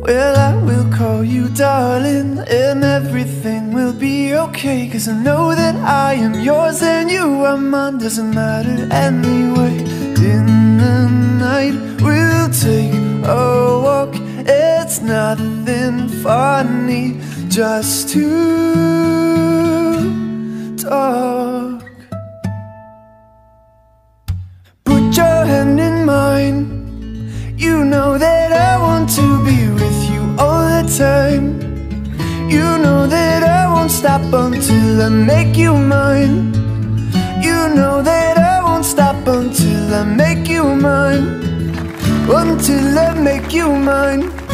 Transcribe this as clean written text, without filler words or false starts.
Well, I will call you darling, and everything will be okay, 'cause I know that I am yours and you are mine. Doesn't matter anyway. In the night we'll take a walk. It's nothing funny, just to talk. Put your hand in mine. You know that I want to be with you all the time. You know that I won't stop until I make you mine. You know that I won't stop until I make you mine. Until I make you mine.